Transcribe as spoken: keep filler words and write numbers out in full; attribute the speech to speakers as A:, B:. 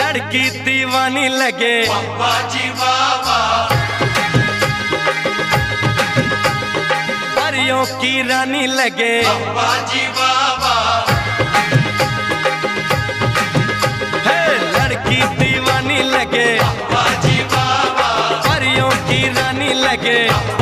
A: लड़की दीवानी लगे
B: बाजी बाबा,
A: परियों की रानी लगे
B: बाजी बाबा,
A: है लड़की दीवानी लगे
B: बाजी बाबा,
A: परियों की रानी लगे